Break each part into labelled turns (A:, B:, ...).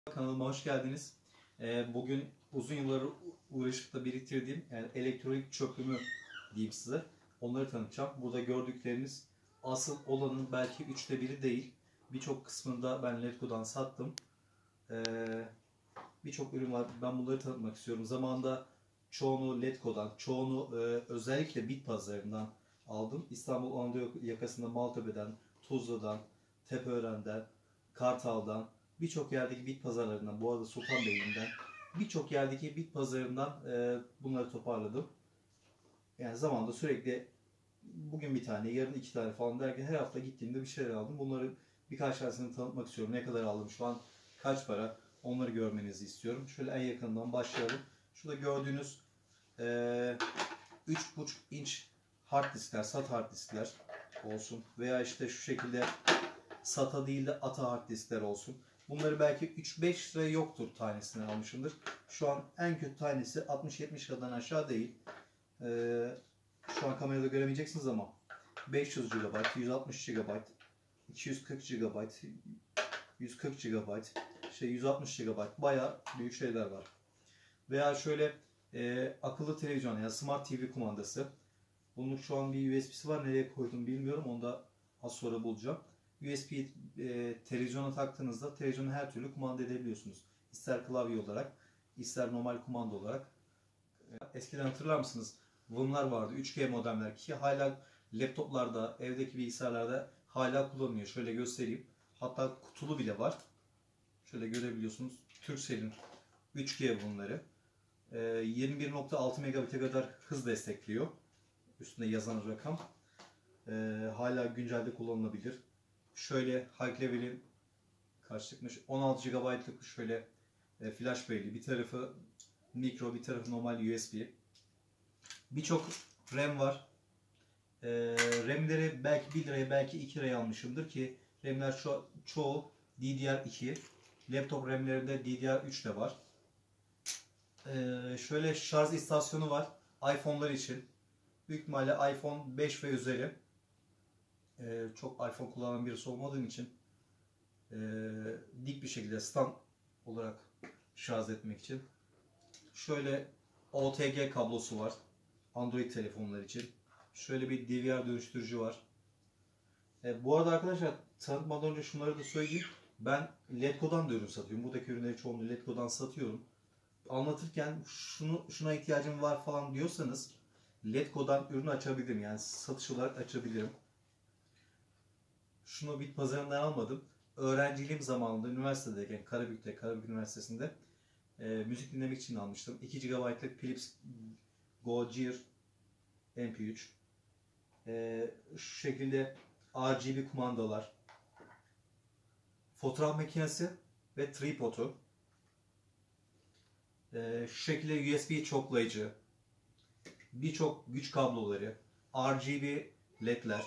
A: Kanalıma hoş geldiniz. Bugün uzun yıllar uğraşıp da biriktirdiğim elektronik çöplüğümü diyeyim size. Onları tanıtacağım. Burada gördükleriniz asıl olanın belki 1/3 değil. Birçok kısmını da ben Letgo'dan sattım. Birçok ürün var. Ben bunları tanıtmak istiyorum. Zamanında çoğunu Letgo'dan, çoğunu özellikle bit pazarından aldım. İstanbul Anadolu yakasında Maltepe'den, Tuzla'dan, Tepeören'den, Kartal'dan, birçok yerdeki bit pazarlarından, bu arada Sultanbeyli'nden, birçok yerdeki bit pazarından bunları toparladım. Yani zamanında sürekli bugün bir tane, yarın 2 tane falan derken her hafta gittiğimde bir şeyler aldım. Bunları birkaç tanesini tanıtmak istiyorum. Ne kadar aldım şu an, kaç para, onları görmenizi istiyorum. Şöyle en yakından başlayalım. Şurada gördüğünüz 3,5 inç hard diskler, SATA hard diskler olsun. Veya işte şu şekilde SATA değil de ATA hard diskler olsun. Bunları belki 3-5 lira yoktur tanesinden almışımdır. Şu an en kötü tanesi 60-70 liradan aşağı değil. Şu an kamerada göremeyeceksiniz ama 500 GB, 160 GB, 240 GB, 140 GB, 160 GB bayağı büyük şeyler var. Veya şöyle akıllı televizyon yani Smart TV kumandası. Bunun şu an bir USB'si var. Nereye koydum bilmiyorum. Onu da az sonra bulacağım. USB televizyona taktığınızda televizyonu her türlü kumanda edebiliyorsunuz. İster klavye olarak, ister normal kumanda olarak. Eskiden hatırlar mısınız? Bunlar vardı. 3G modemler ki hala laptoplarda, evdeki bilgisayarlarda hala kullanılıyor. Şöyle göstereyim. Hatta kutulu bile var. Şöyle görebiliyorsunuz. Turkcell'in 3G bunları. 21.6 megabit'e kadar hız destekliyor. Üstünde yazan rakam. Hala güncelde kullanılabilir. Şöyle High Level'in kaç çıkmış? 16 GB'lık şöyle flash belleği. Bir tarafı mikro, bir tarafı normal USB. Birçok RAM var. RAM'leri belki 1 liraya, belki 2 liraya almışımdır ki RAM'ler çoğu DDR2. Laptop RAM'lerinde DDR3 de var. Şöyle şarj istasyonu var. iPhone'lar için. Büyük ihtimalle iPhone 5 ve üzeri. Çok iPhone kullanan birisi olmadığım için dik bir şekilde stand olarak şarj etmek için. Şöyle OTG kablosu var. Android telefonlar için. Şöyle bir DVR dönüştürücü var. Bu arada arkadaşlar tanıtmadan önce şunları da söyleyeyim. Ben Letgo'dan da ürün satıyorum. Buradaki ürünleri çoğunluğu Letgo'dan satıyorum. Anlatırken şuna ihtiyacım var falan diyorsanız Letgo'dan ürün açabilirim. Yani satış olarak açabilirim. Şunu bit pazarından almadım. Öğrenciliğim zamanında üniversitedeyken Karabük Üniversitesi'nde müzik dinlemek için almıştım. 2 GB'lık Philips Gogear MP3. Şu şekilde RGB kumandalar, fotoğraf makinesi ve tripodu. Şu şekilde USB çoklayıcı, birçok güç kabloları, RGB ledler.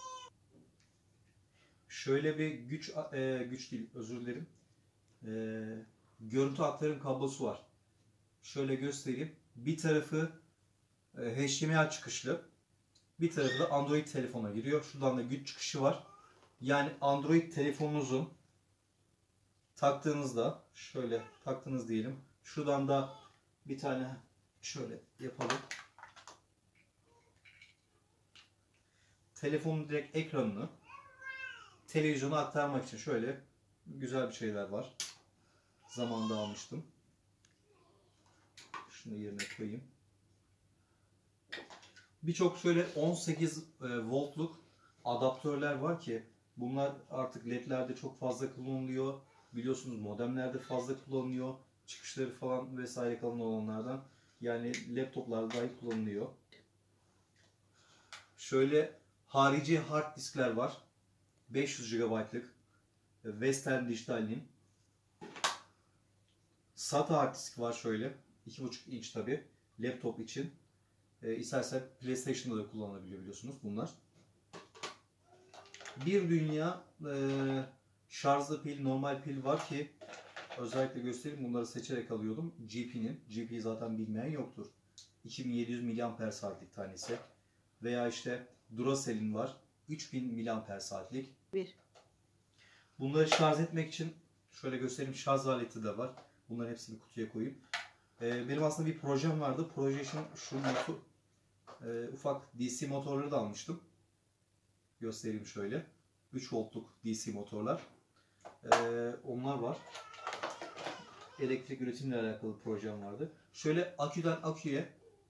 A: Şöyle bir güç değil, özür dilerim. Görüntü aktarım kablosu var. Şöyle göstereyim. Bir tarafı HDMI çıkışlı. Bir tarafı da Android telefona giriyor. Şuradan da güç çıkışı var. Yani Android telefonunuzu taktığınızda, şöyle taktınız diyelim. Şuradan da bir tane şöyle yapalım. Telefonun direkt ekranını televizyona aktarmak için şöyle güzel bir şeyler var. Zamanında almıştım. Şunu yerine koyayım. Birçok şöyle 18 voltluk adaptörler var ki bunlar artık ledlerde çok fazla kullanılıyor. Biliyorsunuz modemlerde fazla kullanılıyor. Çıkışları falan vesaire kalın olanlardan. Yani laptoplarda dahi kullanılıyor. Şöyle harici hard diskler var. 500 GB'lık Western Digital'in. SATA hard disk var şöyle. 2,5 inç tabi. Laptop için. İstersen PlayStation'da da kullanılabiliyor biliyorsunuz bunlar. Bir dünya şarjlı pil, normal pil var ki özellikle göstereyim, bunları seçerek alıyordum. GP'nin. GP'yi zaten bilmeyen yoktur. 2700 mAh'lik tanesi. Veya işte Duracell'in var. 3000 mAh'lik. Bunları şarj etmek için Şöyle göstereyim, şarj aleti de var. Bunların hepsini kutuya koyayım. Benim aslında bir projem vardı. Proje için şu ufak DC motorları da almıştım. Göstereyim şöyle. 3 voltluk DC motorlar. Onlar var. Elektrik üretimle alakalı projem vardı. Şöyle aküden aküye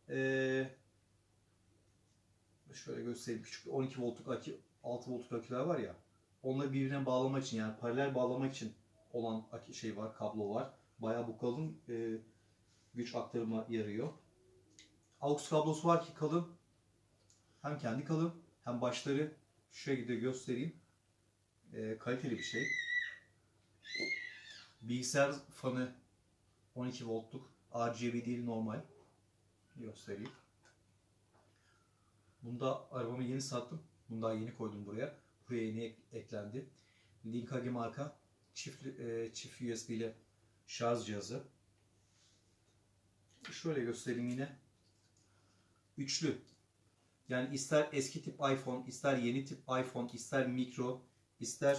A: şöyle göstereyim. Küçük 12 voltluk akü, 6 voltluk aküler var ya. Onları birbirine bağlamak için, yani paralel bağlamak için olan şey var, kablo var. Bayağı bu kalın, güç aktarıma yarıyor. AUX kablosu var ki kalın. Hem kendi kalın hem başları şu şekilde göstereyim. Kaliteli bir şey. Bilgisayar fanı 12 voltluk. RGB değil, normal. Göstereyim. Bunu da arabamı yeni sattım. Bunu daha yeni koydum buraya. Buraya yeni eklendi. Linkage marka çift USB ile şarj cihazı. Şöyle göstereyim yine. Üçlü. Yani ister eski tip iPhone, ister yeni tip iPhone, ister mikro, ister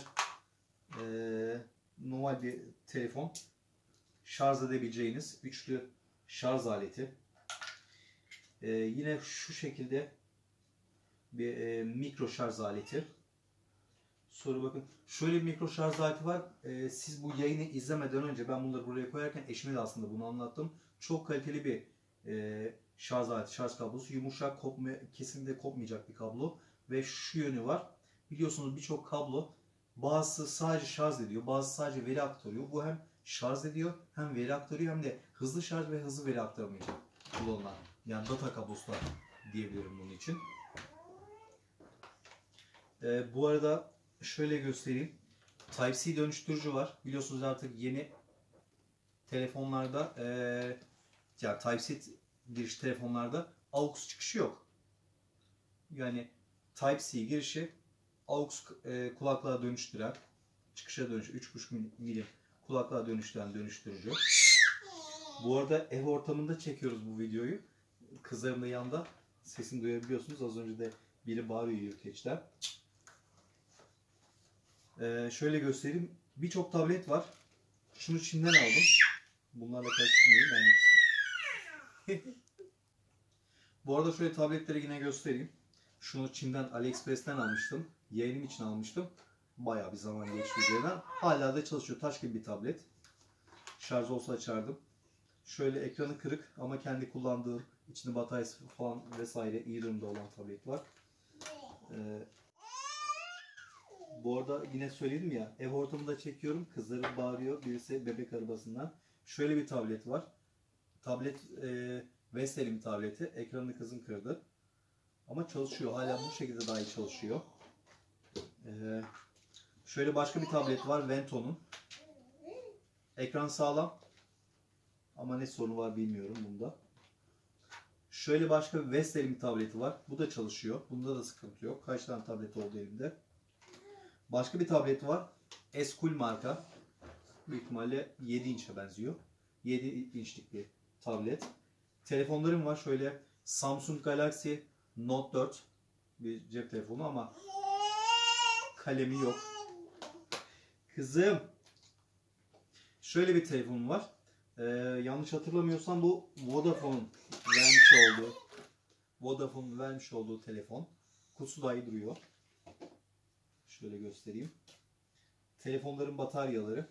A: normal bir telefon şarj edebileceğiniz üçlü şarj aleti. Yine şu şekilde bir mikro şarj aleti. Sonra bakın şöyle bir mikro şarj aleti var. Siz bu yayını izlemeden önce ben bunları buraya koyarken eşime de aslında bunu anlattım. Çok kaliteli bir şarj aleti, şarj kablosu. Yumuşak, kesinlikle kopmayacak bir kablo. Ve şu yönü var. Biliyorsunuz birçok kablo bazısı sadece şarj ediyor, bazısı sadece veri aktarıyor. Bu hem şarj ediyor, hem veri aktarıyor, hem de hızlı şarj ve hızlı veri aktarımı için kullanılan. Yani data kablosu da diyebilirim bunun için. Bu arada şöyle göstereyim. Type-C dönüştürücü var. Biliyorsunuz artık yeni telefonlarda yani Type-C giriş telefonlarda AUX çıkışı yok. Yani Type-C girişi AUX kulaklığa dönüştüren, çıkışa dönüştüren 3.5 milim kulaklığa dönüştüren dönüştürücü. Bu arada ev ortamında çekiyoruz bu videoyu. Kızlarım da yanında. Sesini duyabiliyorsunuz. Az önce de biri bağırıyor yürüteçten. Şöyle göstereyim. Birçok tablet var. Şunu Çin'den aldım. Bunlarla karıştırmayayım. Bu arada şöyle tabletleri yine göstereyim. Şunu Çin'den, AliExpress'ten almıştım. Yayınım için almıştım. Bayağı bir zaman geçti üzerinden. Hala da çalışıyor. Taş gibi bir tablet. Şarj olsa açardım. Şöyle ekranı kırık ama kendi kullandığım, içinde bataryası falan vesaire iyi durumda olan tablet var. Bu arada yine söyledim ya, ev ortamında çekiyorum. Kızlarım bağırıyor. Birisi bebek arabasından. Şöyle bir tablet var. Tablet Vestel'in tableti. Ekranını kızım kırdı. Ama çalışıyor. Hala bu şekilde daha iyi çalışıyor. Şöyle başka bir tablet var. Vento'nun. Ekran sağlam. Ama ne sorunu var bilmiyorum bunda. Şöyle başka bir Vestel'in tableti var. Bu da çalışıyor. Bunda da sıkıntı yok. Kaç tane tablet oldu elimde. Başka bir tablet var. S-Cool marka. Büyük ihtimalle 7 inçe benziyor. 7 inçlik bir tablet. Telefonlarım var. Şöyle Samsung Galaxy Note 4 bir cep telefonu ama kalemi yok. Kızım. Şöyle bir telefonum var. Yanlış hatırlamıyorsam bu Vodafone'un vermiş olduğu telefon. Kutusu da iyi duruyor. Şöyle göstereyim. Telefonların bataryaları.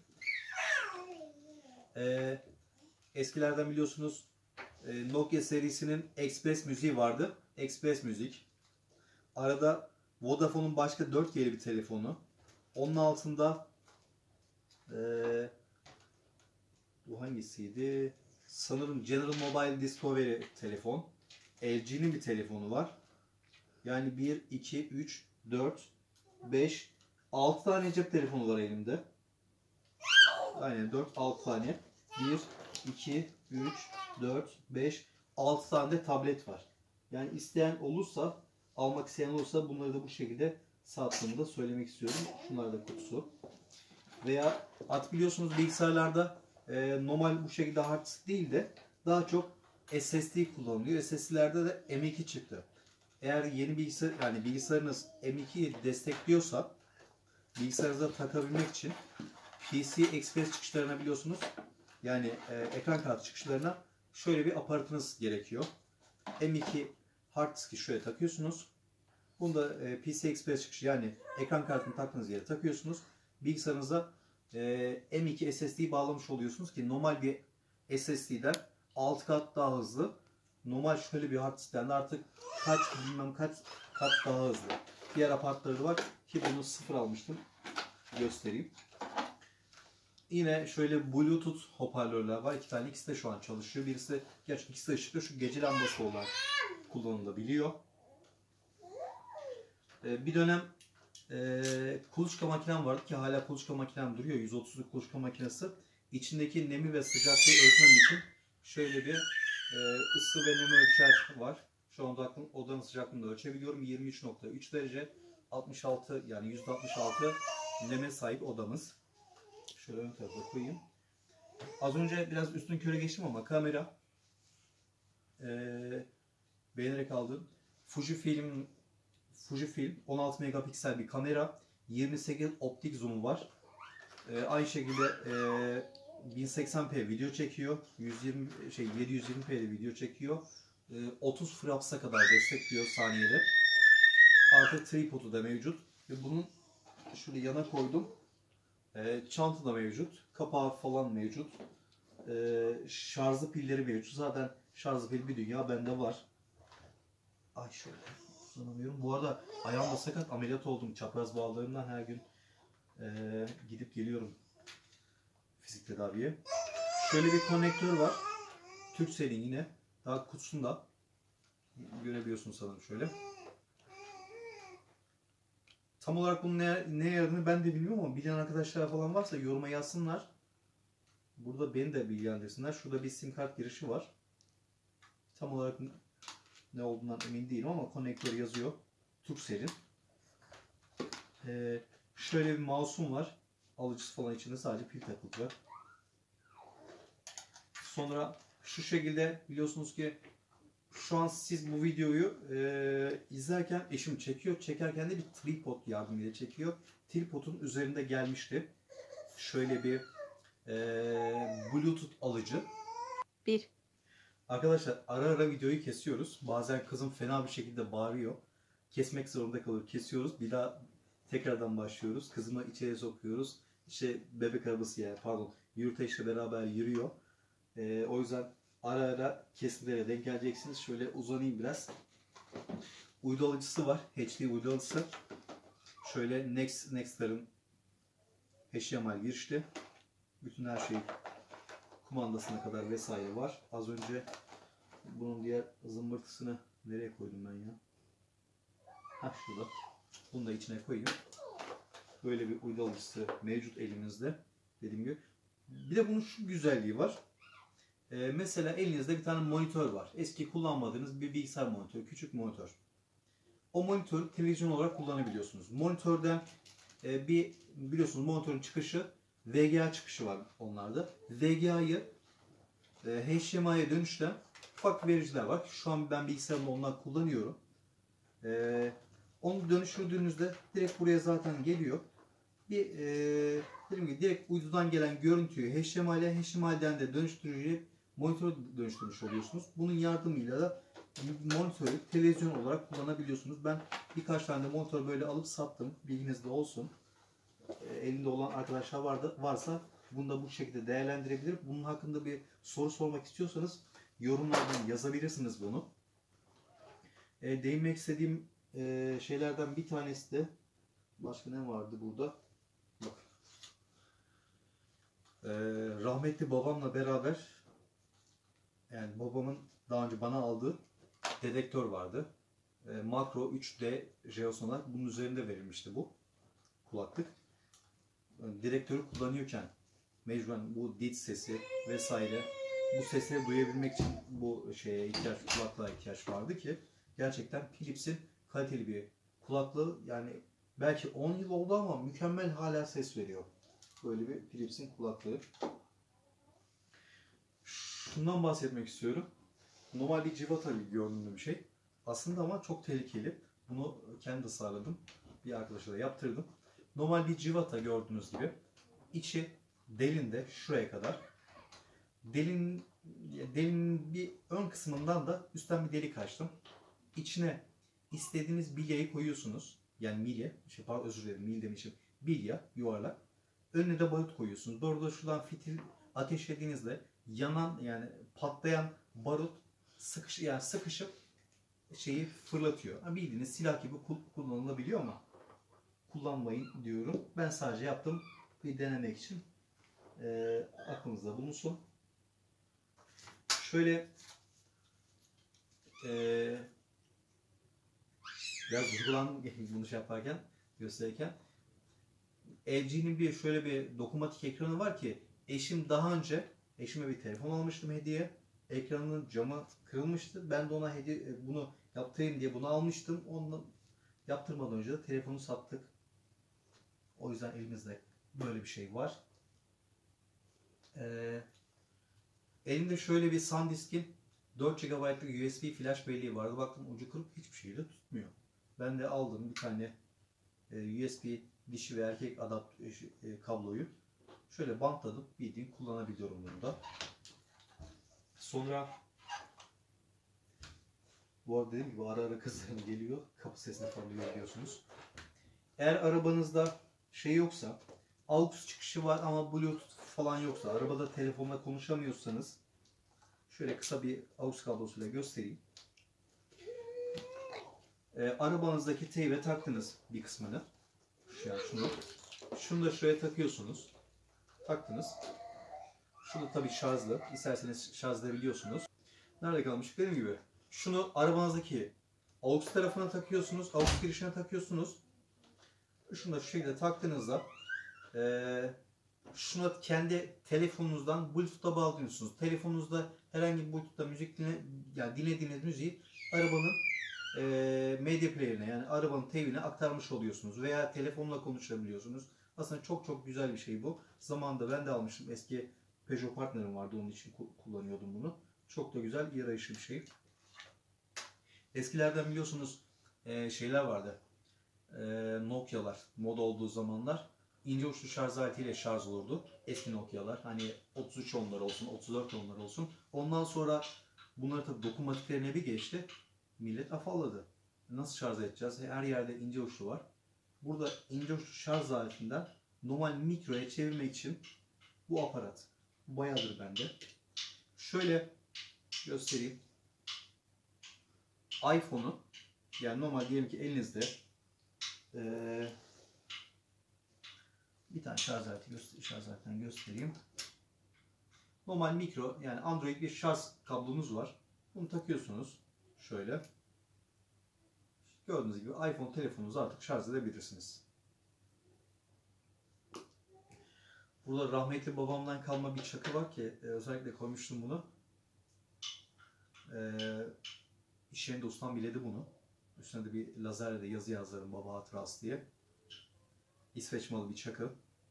A: Eskilerden biliyorsunuz Nokia serisinin Express müziği vardı. Express müzik. Arada Vodafone'un başka 4G'li bir telefonu. Onun altında bu hangisiydi? Sanırım General Mobile Discovery telefon. LG'nin bir telefonu var. Yani 1, 2, 3, 4, 5, 6 tane cep telefonu var elimde. Aynen 4-6 tane. 1, 2, 3, 4, 5, 6 tane de tablet var. Yani isteyen olursa, almak isteyen olursa bunları da bu şekilde sattığımı da söylemek istiyorum. Şunlar da kutusu. Veya artık biliyorsunuz bilgisayarlarda normal bu şekilde hard disk değil de daha çok SSD kullanılıyor. SSD'lerde de M.2 çıktı. Eğer yeni bilgisayar, yani bilgisayarınız M.2'yi destekliyorsa bilgisayarınıza takabilmek için PC Express çıkışlarına biliyorsunuz. Yani ekran kartı çıkışlarına şöyle bir aparatınız gerekiyor. M2 hard diski şöyle takıyorsunuz. Bunda PC Express çıkışı yani ekran kartını taktığınız yere takıyorsunuz. Bilgisayarınıza M2 SSD bağlamış oluyorsunuz ki normal bir SSD'den 6 kat daha hızlı. Normal şöyle bir hard diskten de artık bilmem kaç kat daha hızlı. Diğer aparatları var ki bunu sıfır almıştım. Göstereyim. Yine şöyle Bluetooth hoparlörler var. 2 tane. İkisi de şu an çalışıyor. Birisi gerçi ikisi de ışıklı. Şu gece lambası olarak kullanılabiliyor. Bir dönem kuluçka makinem vardı ki hala kuluçka makinem duruyor. 130'luk kuluçka makinesi. İçindeki nemi ve sıcaklığı ölçmem için şöyle bir ısı ve nemi ölçer var. Şu anda odanın sıcaklığını da ölçebiliyorum. 23.3 derece. 66 yani %66 neme sahip odamız. Şöyle ön tarafa koyayım. Az önce biraz üstün körü geçtim ama kamera beğenerek aldım. Fujifilm 16 megapiksel bir kamera. 28 optik zoom'u var. Aynı şekilde 1080p video çekiyor. 720p'de video çekiyor. 30 fraps'a kadar destekliyor saniyede. Artı tripodu da mevcut. Ve bunun şöyle yana koydum. Çanta da mevcut. Kapağı falan mevcut. Şarjlı pilleri mevcut. Zaten şarjlı pil bir dünya bende var. Ay şöyle uzanamıyorum. Bu arada ayağım da sakat. Ameliyat oldum. Çapraz bağlarımdan her gün gidip geliyorum fizik tedaviye. Şöyle bir konnektör var. Turkcell'in yine. Daha kutusunda. Görebiliyorsunuz sanırım şöyle. Tam olarak bunun ne yaradığını ben de bilmiyorum ama bilen arkadaşlar falan varsa yoruma yazsınlar. Burada beni de bilgilendirsinler. Şurada bir sim kart girişi var. Tam olarak ne olduğundan emin değilim ama konnektör yazıyor. Turkcell'in. Şöyle bir mouse'um var. Alıcısı falan içinde sadece pil takılı. Sonra şu şekilde biliyorsunuz ki şu an siz bu videoyu izlerken eşim çekiyor. Çekerken de bir tripod yardımıyla çekiyor. Tripodun üzerinde gelmişti. Şöyle bir Bluetooth alıcı. Arkadaşlar ara ara videoyu kesiyoruz. Bazen kızım fena bir şekilde bağırıyor. Kesmek zorunda kalıyor. Kesiyoruz. Bir daha tekrardan başlıyoruz. Kızımı içeri sokuyoruz. İşte bebek arabası yani pardon yürüteçle beraber yürüyor. O yüzden ara ara kesimlere denk geleceksiniz. Şöyle uzanayım biraz. Uydu alıcısı var. HD uydu alıcısı. Şöyle Next'lerin HDMI girişli. Bütün her şey kumandasına kadar vesaire var. Az önce bunun diğer zımbırtısını nereye koydum ben ya? Hah şurada. Bunu da içine koyayım. Böyle bir uydu alıcısı mevcut elimizde. Dediğim gibi. Bir de bunun şu güzelliği var. Mesela elinizde bir tane monitör var. Eski kullanmadığınız bir bilgisayar monitörü, küçük monitör. O monitörü televizyon olarak kullanabiliyorsunuz. Monitörden biliyorsunuz monitörün çıkışı VGA çıkışı var onlarda. VGA'yı HDMI'ye dönüşten ufak vericiler var. Şu an ben bilgisayarımda onlar kullanıyorum. Onu dönüştürdüğünüzde direkt buraya zaten geliyor. Dediğim gibi direkt uydudan gelen görüntüyü HDMI'den de dönüştürücüye monitöre dönüştürmüş oluyorsunuz. Bunun yardımıyla da monitörü televizyon olarak kullanabiliyorsunuz. Ben birkaç tane de monitör böyle alıp sattım. Bilginizde olsun. Elinde olan arkadaşlar varsa bunu da bu şekilde değerlendirebilir. Bunun hakkında bir soru sormak istiyorsanız yorumlardan yazabilirsiniz bunu. Değinmek istediğim şeylerden bir tanesi de başka ne vardı burada? Bak. Rahmetli babamla beraber yani babamın daha önce bana aldığı dedektör vardı. Makro 3D Geosonar. Bunun üzerinde verilmişti bu kulaklık. Dedektörü kullanıyorken mecburen bu dit sesi vesaire bu sesleri duyabilmek için bu kulaklığa ihtiyaç vardı ki gerçekten Philips'in kaliteli bir kulaklığı yani belki 10 yıl oldu ama mükemmel hala ses veriyor. Böyle bir Philips'in kulaklığı. Şundan bahsetmek istiyorum. Normal bir civata gördüğüm bir şey. Aslında ama çok tehlikeli. Bunu kendi tasarladım. Bir arkadaşa da yaptırdım. Normal bir civata gördüğünüz gibi. içi delinde şuraya kadar. Delinin bir ön kısmından da üstten bir delik açtım. İçine istediğiniz bilyayı koyuyorsunuz. Yani milye, pardon özür dilerim, milye demişim. Bilya, yuvarlak. Önüne de barut koyuyorsunuz. Doğru da şuradan fitil ateşlediğinizde yanan, yani patlayan barut sıkışıp şeyi fırlatıyor. Yani bildiğiniz silah gibi kullanılabiliyor ama kullanmayın diyorum. Ben sadece yaptım bir denemek için. Aklınızda bulunsun. Şöyle biraz duygulandım bunu şey yaparken, gösterirken. LG'nin şöyle bir dokunmatik ekranı var ki daha önce eşime bir telefon almıştım hediye. Ekranının camı kırılmıştı. Ben de ona bunu yaptırayım diye bunu almıştım. Ondan yaptırmadan önce de telefonu sattık. O yüzden elimizde böyle bir şey var. Elimde şöyle bir SanDisk'in 4 GB'lık USB flash belleği vardı. Baktım ucu kırık, hiçbir şeyi de tutmuyor. Ben de aldım bir tane USB dişi ve erkek kabloyu. Şöyle bantladım. Bildiğin kullanabiliyorum bunu da. Sonra bu arada dediğim gibi ara ara kızlarım geliyor. Kapı sesini falan duyabiliyorsunuz. Eğer arabanızda şey yoksa, AUX çıkışı var ama Bluetooth falan yoksa, arabada telefonla konuşamıyorsanız şöyle kısa bir AUX kablosuyla göstereyim. Arabanızdaki teybe taktınız bir kısmını. Yani şunu da şuraya takıyorsunuz. Taktınız. Şunu tabii şarjlı. İsterseniz şarjlayabiliyorsunuz. Nerede kalmıştık? Dediğim gibi. Şunu arabanızdaki AUX tarafına takıyorsunuz. AUX girişine takıyorsunuz. Şunu da şu şekilde taktığınızda şunu kendi telefonunuzdan Bluetooth'a bağlıyorsunuz. Telefonunuzda herhangi bir Bluetooth'ta müzik dinlediğiniz müziği arabanın medya player'ine, yani arabanın teybine aktarmış oluyorsunuz. Veya telefonla konuşabiliyorsunuz. Aslında çok çok güzel bir şey bu. Zamanında ben de almıştım. Eski Peugeot partnerim vardı. Onun için kullanıyordum bunu. Çok da güzel, yarayışlı bir şey. Eskilerden biliyorsunuz şeyler vardı. Nokia'lar moda olduğu zamanlar ince uçlu şarj aletiyle şarj olurdu. Eski Nokia'lar. Hani 33 onlar olsun, 34 onlar olsun. Ondan sonra bunlar tabii dokunmatiklerine bir geçti. Millet afalladı. Nasıl şarj edeceğiz? Her yerde ince uçlu var. Burada ince uçlu şarj aletinden normal mikroya çevirmek için bu aparat. Bayağıdır bende. Şöyle göstereyim. iPhone'u, yani normal diyelim ki elinizde bir tane şarj aletinden göstereyim. Normal mikro, yani Android bir şarj kablonuz var. Bunu takıyorsunuz. Şöyle. Gördüğünüz gibi iPhone telefonunuzu artık şarj edebilirsiniz. Burada rahmetli babamdan kalma bir çakı var ki özellikle koymuştum bunu. İş yerinde ustam biledi bunu. Üstüne de bir lazerle de yazı yazarım baba hatırası diye. İsveç malı bir çakı.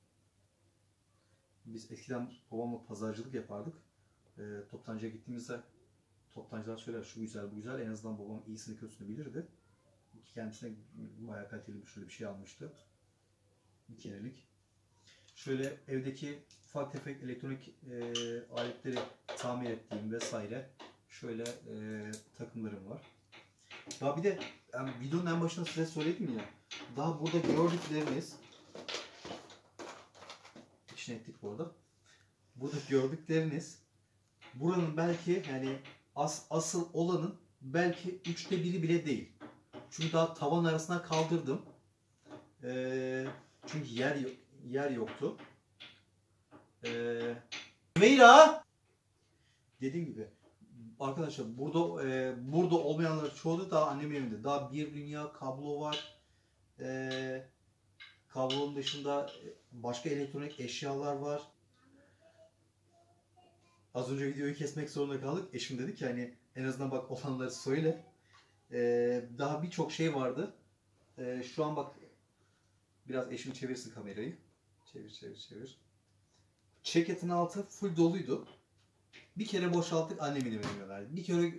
A: Biz eskiden babamla pazarcılık yapardık. Toptancıya gittiğimizde toptancılar söyler şu güzel bu güzel. En azından babam iyisini kötüsünü bilirdi. Kendisine bayağı kaliteli bir şey almıştı. Bir kerelik. Şöyle evdeki ufak tefek elektronik aletleri tamir ettiğim vesaire şöyle takımlarım var. Daha bir de yani videonun en başında size söyledim ya. Daha burada gördükleriniz içine ettik bu arada. Burada gördükleriniz buranın belki yani asıl olanın belki 1/3 bile değil. Çünkü daha tavan arasına kaldırdım. Çünkü yer yoktu. Meyra! Dediğim gibi arkadaşlar burada olmayanlar çoğu da daha annemin evinde. Daha bir dünya kablo var. Kablonun dışında başka elektronik eşyalar var. Az önce videoyu kesmek zorunda kaldık. Eşim dedi ki hani en azından bak olanları söyle. Daha birçok şey vardı. Şu an bak biraz eşim çevirsin kamerayı. Çevir. Çeketin altı full doluydu. Bir kere boşalttık, annemin evine verdik. Bir kere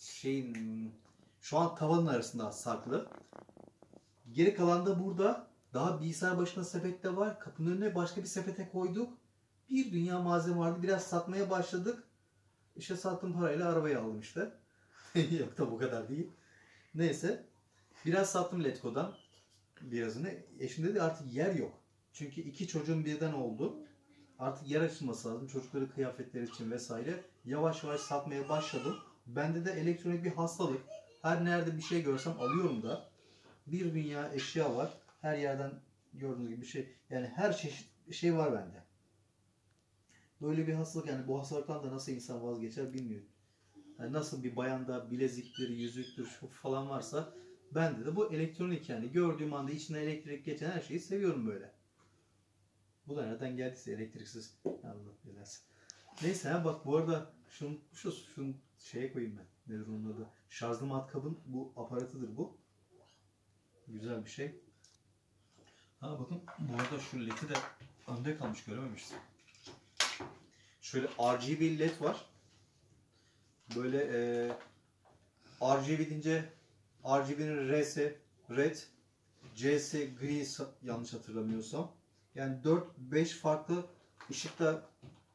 A: şu an tavanın arasında saklı. Geri kalan da burada Daha bilgisayar başında sepette var. Kapının önüne başka bir sepete koyduk. Bir dünya malzeme vardı. Biraz satmaya başladık. İşte sattığım parayla arabayı aldım işte. Yok da bu kadar değil. Neyse. Biraz sattım Letgo'dan. Birazını. Eşim dedi artık yer yok. Çünkü 2 çocuğum birden oldu. Artık yer açılması lazım. Çocukları kıyafetleri için vesaire. Yavaş yavaş satmaya başladım. Bende de elektronik bir hastalık. Her nerede bir şey görsem alıyorum da. Bir dünya eşya var. Her yerden gördüğünüz gibi bir şey. Yani her çeşit şey var bende. Böyle bir hastalık, yani bu hastalıktan da nasıl insan vazgeçer bilmiyorum. Yani nasıl bir bayanda bileziktir, yüzüktür, şu falan varsa bende de bu elektronik, yani gördüğüm anda içine elektrik geçen her şeyi seviyorum böyle. Bu da nereden geldiyse elektriksiz. Allah bilemez. Neyse ha, bak bu arada şunu şeye koyayım ben. Nedir onun adı? Şarjlı matkabın bu aparatıdır bu. Güzel bir şey. Ha bakın bu arada şu led'i de önde kalmış, görememiştim. Şöyle RGB led var. Böyle RGB deyince RGB'nin R'si red, C'si gri yanlış hatırlamıyorsam. Yani 4-5 farklı ışıkta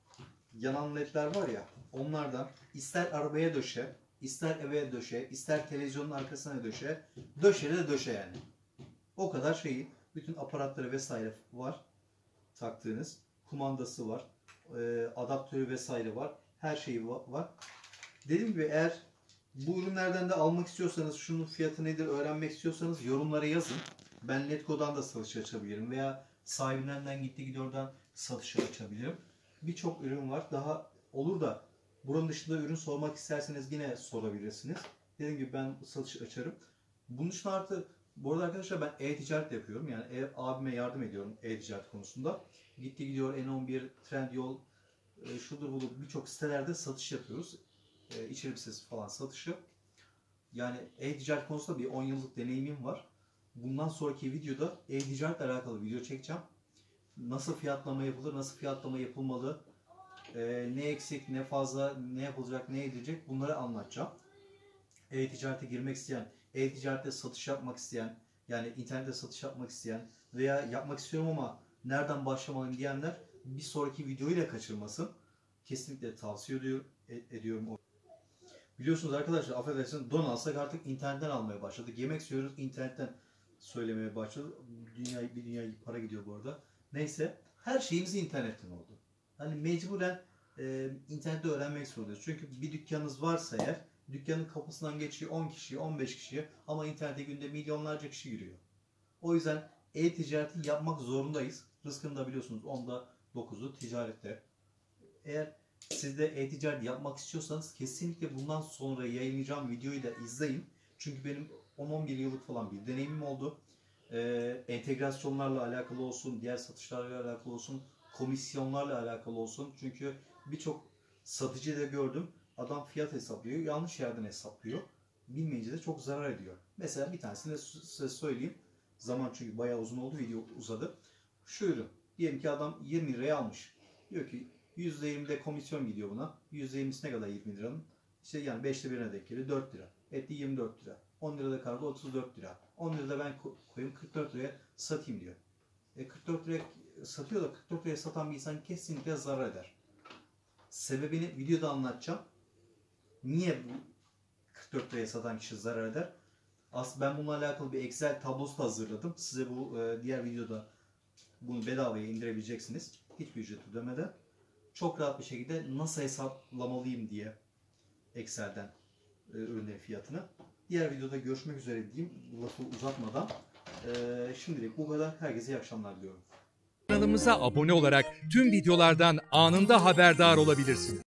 A: yanan ledler var ya, onlardan ister arabaya döşe, ister eve döşe, ister televizyonun arkasına döşe, döşe yani. O kadar şeyi, bütün aparatları vesaire var taktığınız. Kumandası var, adaptörü vesaire var. Her şeyi var. Dediğim gibi eğer bu ürünlerden de almak istiyorsanız, şunun fiyatı nedir öğrenmek istiyorsanız yorumlara yazın. Ben Letgo'dan da satış açabilirim veya sahibinden gidiyordan satış açabilirim. Birçok ürün var. Daha olur da buranın dışında ürün sormak isterseniz yine sorabilirsiniz. Dediğim gibi ben satış açarım. Bunun için artı bu arada arkadaşlar ben e-ticaret yapıyorum. Yani abime yardım ediyorum e-ticaret konusunda. Gidiyor N11, Trendyol, şudur budur birçok sitelerde satış yapıyoruz. İçerik sitesi falan satışı. Yani e-ticaret konusunda bir 10 yıllık deneyimim var. Bundan sonraki videoda e-ticaretle alakalı video çekeceğim. Nasıl fiyatlama yapılır, nasıl fiyatlama yapılmalı, ne eksik, ne fazla, ne yapılacak, ne edilecek bunları anlatacağım. E-ticarete girmek isteyen, e-ticarette satış yapmak isteyen, yani internette satış yapmak isteyen veya yapmak istiyorum ama nereden başlamalıyım diyenler bir sonraki videoyu da kaçırmasın. Kesinlikle tavsiye ediyorum. Biliyorsunuz arkadaşlar, affedersiniz, don alsak artık internetten almaya başladık. Yemek söylüyoruz, internetten söylemeye başladık. Bir dünya para gidiyor bu arada. Neyse, her şeyimiz internetten oldu. Hani mecburen internette öğrenmek zorundayız. Çünkü bir dükkanınız varsa eğer, dükkanın kapısından geçiyor 10 kişi, 15 kişi ama internete günde milyonlarca kişi giriyor. O yüzden e-ticareti yapmak zorundayız. Rızkını da biliyorsunuz 10'da 9'u ticarette. Eğer siz de e-ticaret yapmak istiyorsanız kesinlikle bundan sonra yayınlayacağım videoyu da izleyin. Çünkü benim 10-11 yıllık falan bir deneyimim oldu. Entegrasyonlarla alakalı olsun, diğer satışlarla alakalı olsun, komisyonlarla alakalı olsun. Çünkü birçok satıcı da gördüm. Adam fiyat hesaplıyor, yanlış yerden hesaplıyor. Bilmeyince de çok zarar ediyor. Mesela bir tanesini de size söyleyeyim. Zaman çünkü bayağı uzun oldu, video uzadı. Şu ürün. Diyelim ki adam 20 liraya almış. Diyor ki %20'de komisyon gidiyor buna. %20'si ne kadar 20 liranın? İşte yani 5'te 1'ine denk geliyor. 4 lira. Etti 24 lira. 10 lirada kargo 34 lira. 10 lirada ben koyayım 44 liraya satayım diyor. 44 liraya satıyor da 44 liraya satan bir insan kesinlikle zarar eder. Sebebini videoda anlatacağım. Niye bu 44 liraya satan kişi zarar eder? Aslında ben bununla alakalı bir Excel tablosu da hazırladım. Size bu diğer videoda bunu bedavaya indirebileceksiniz. Hiçbir ücret ödemeden. Çok rahat bir şekilde nasıl hesaplamalıyım diye Excel'den ürünlerin fiyatını. Diğer videoda görüşmek üzere diyeyim. Lafı uzatmadan. Şimdilik bu kadar. Herkese iyi akşamlar diliyorum.
B: Kanalımıza abone olarak tüm videolardan anında haberdar olabilirsiniz.